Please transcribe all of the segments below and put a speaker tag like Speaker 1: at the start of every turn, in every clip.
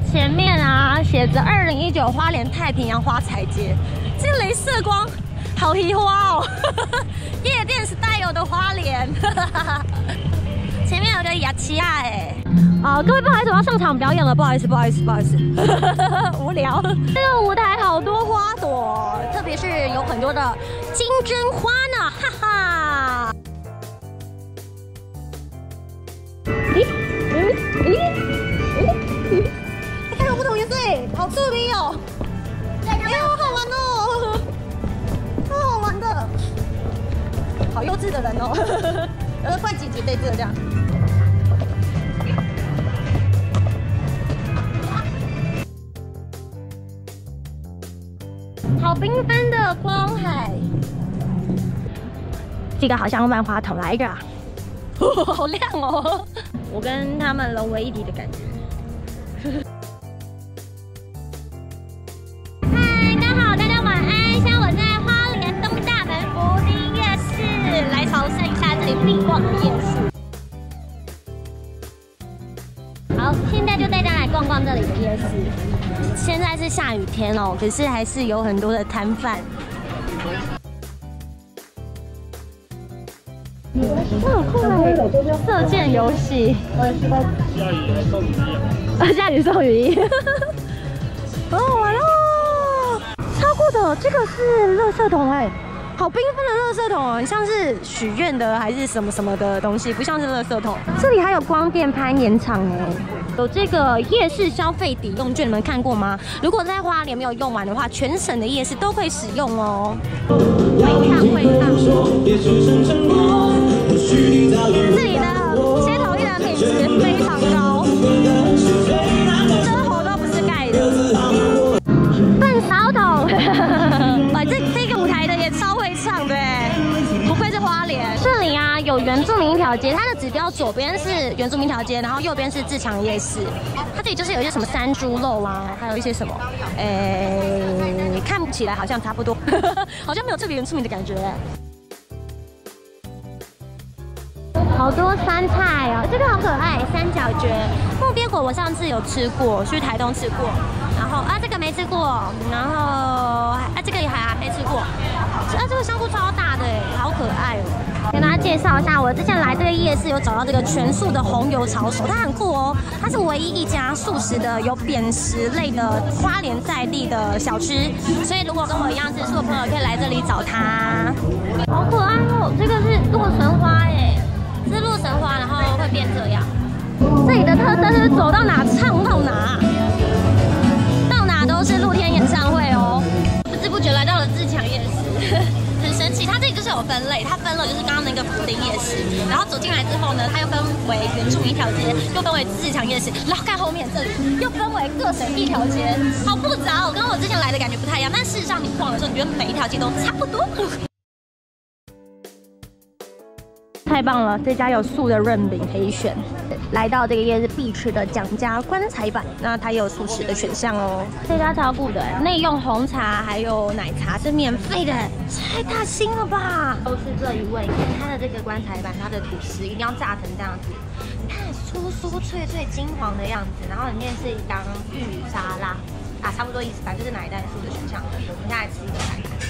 Speaker 1: 前面啊写着2019花莲太平洋花彩节，这个雷射光好提花哦，夜店 style 的花莲。前面有个雅琪亚哎，各位不好意思，我要上场表演了，不好意思，无聊。这个舞台好多花朵，特别是有很多的金针花呢，哈哈。你看有不同颜色，好刺鼻哦！哎呀，好好玩哦，好好玩的，好幼稚的人哦，灌几杯这样。好缤纷的光海，这个好像万花筒来着，好亮哦！我跟他们融为一体的感觉。嗨，大家好，大家晚安。现在我在花莲东大门福丁夜市，来朝圣一下这里必逛的夜市。好，现在就带大家来逛逛这里的夜市。现在是下雨天哦，可是还是有很多的摊贩。好酷哎！射箭游戏。下雨还送雨衣。下雨送雨衣。好好玩哦！超酷的，这个是垃圾桶哎，好缤纷的垃圾桶哦，很像是许愿的还是什么什么的东西，不像是垃圾桶。这里还有光电攀岩场哎。有这个夜市消费抵用券，你们看过吗？如果在花莲没有用完的话，全省的夜市都会使用哦。会看。这里的街头艺人品质非常高，生活都不是盖的。笨扫帚，哇，这个舞台的也超会唱的哎，不愧是花莲。这里啊有原住民一条街，它的指标左边是原住民一条街，然后右边是自强夜市。它这里就是有一些什么山猪肉啊，还有一些什么，看不起来好像差不多，好像没有特别原住民的感觉。好多酸菜哦，这个好可爱，三角蕨。木鳖果我上次有吃过，去台东吃过，然后这个没吃过，然后这个也还没吃过。这个香菇超大的哎，好可爱哦！跟大家介绍一下，我之前来这个夜市有找到这个全素的红油炒手，它很酷哦，它是唯一一家素食的有扁食类的花莲在地的小吃，所以如果跟我一样吃素的朋友可以来这里找它。好可爱哦，这个是洛神花哎，是洛神花，然后会变这样。这里的特色是走到哪唱到哪，到哪都是露天演唱会哦。不知不觉来到了自强夜市，很神奇。它这里就是有分类，它分了就是刚刚那个福丁夜市，然后走进来之后呢，它又分为原住民一条街，又分为自强夜市，然后看后面这里又分为各省一条街，好复杂哦，跟我之前来的感觉不太一样。但事实上你逛的时候，你觉得每一条街都差不多。太棒了，这家有素的润饼可以选。来到这个夜市必吃的蒋家棺材板，那它也有素食的选项哦。这家超酷的，内用红茶还有奶茶是免费的，太大心了吧！都是这一位，看它的这个棺材板，它的吐司一定要炸成这样子，你看酥酥脆脆金黄的样子，然后里面是一缸玉米沙拉差不多意思，反正就是哪一袋素的选项。我们现在来吃一个看看。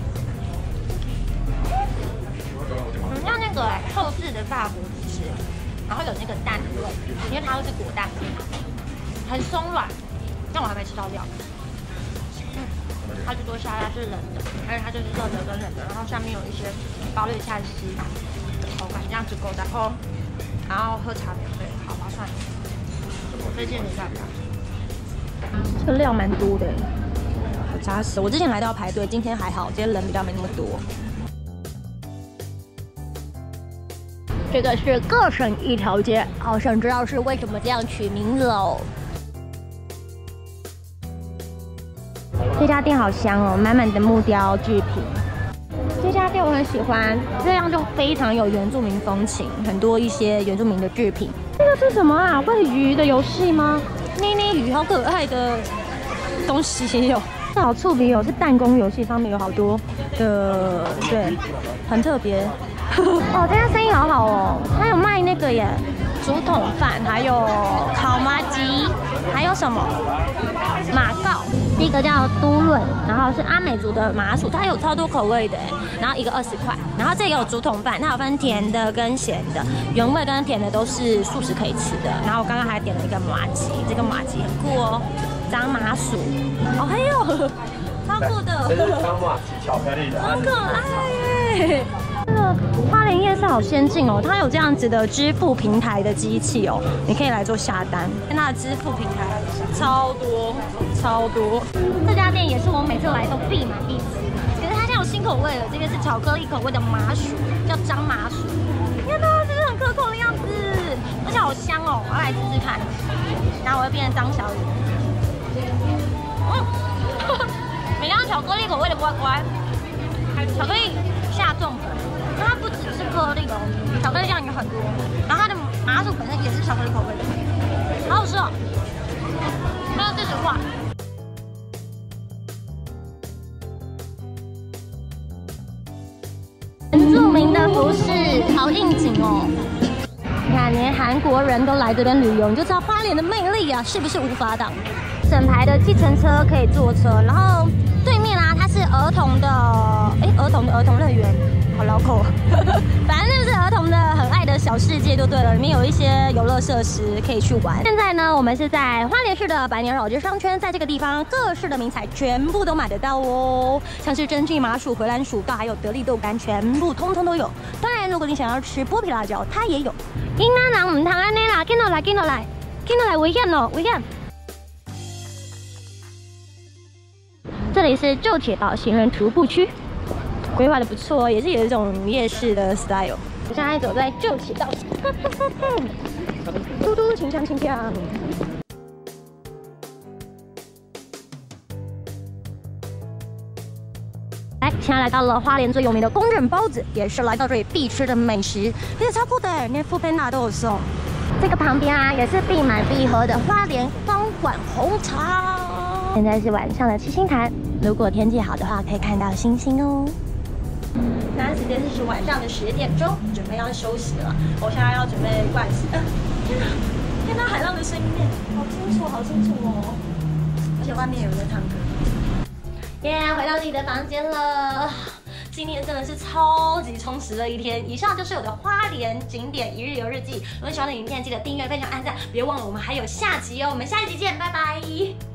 Speaker 1: 很像那个后置的法国吐司，然后有那个蛋的味，因为它会是果蛋，很松软，但我还没吃到料。它这多沙拉是冷的，而且它就是热的跟冷的，然后下面有一些包绿菜丝的口感，这样子够的。然后喝茶免费，好划算。我推荐你看看，这个料蛮多的，好扎实。我之前来都要排队，今天还好，今天人比较没那么多。这个是各省一条街，好想知道是为什么这样取名字哦。这家店好香哦，满满的木雕制品。这家店我很喜欢，这样就非常有原住民风情，很多一些原住民的制品。这个是什么啊？喂鱼的游戏吗？捏捏鱼，好可爱的东西有。这好触鼻哦，是弹弓游戏，上面有好多的，对，很特别。哦，这家生意好好哦，还有卖那个耶，竹筒饭，还有烤麻鸡， 还有什么马告？第一个叫都论，然后是阿美族的麻薯，它有超多口味的，然后一个20块。然后这个有竹筒饭，它有分甜的跟咸的，原味跟甜的都是素食可以吃的。然后我刚刚还点了一个麻糬，这个麻糬很酷哦，张麻薯，哦还有超酷的，
Speaker 2: 这是张麻糬巧克力的，
Speaker 1: 好可爱耶！这个花莲夜市好先进哦，它有这样子的支付平台的机器哦，你可以来做下单。看它的支付平台超多超多，这家店也是我每次来都必买必吃。可是它现在有新口味了，这个是巧克力口味的麻薯，叫张麻薯。你看它就是很可口的样子，而且好香哦，我要来试试看。然后我会变成张小雨。每样巧克力口味的乖乖，巧克力下重粉。它不只是颗粒哦，巧克力酱也很多，然后它的麻薯本身也是巧克力口味的，好好吃哦。还有这句话，原住民的服饰好应景哦。你看，连韩国人都来这边旅游，你就知道花莲的魅力啊，是不是无法挡？整排的计程车可以坐车，然后对面啊，它是儿童的，儿童乐园。好绕口，反正就是儿童的很爱的小世界就对了，里面有一些游乐设施可以去玩。现在呢，我们是在花莲市的百年老街商圈，在这个地方各式的名材全部都买得到哦，像是真菌麻薯、回蓝薯到还有得力豆干，全部通通都有。当然，如果你想要吃剥皮辣椒，它也有。囡仔人唔通安尼啦，跟落来，跟落来，跟落来，危险哦，危险！这里是旧铁道行人徒步区。规划的不错，也是有一种夜市的 style。我现在走在旧铁道，嘟嘟轻锵轻锵。来，现在来到了花莲最有名的公认包子，也是来到这里必吃的美食，而且超酷的，连Foodpanda都有送。这个旁边啊，也是必买必喝的花莲方管红茶。现在是晚上的七星潭，如果天气好的话，可以看到星星哦。那时间是晚上的10点钟，准备要休息了。我现在要准备盥洗。天哪，听到海浪的声音，好清楚，好清楚哦！而且外面有人在唱歌。耶，回到自己的房间了。今天真的是超级充实的一天。以上就是我的花莲景点一日游日记。如果喜欢的影片，记得订阅、分享、按赞，别忘了我们还有下集哦。我们下一集见，拜拜。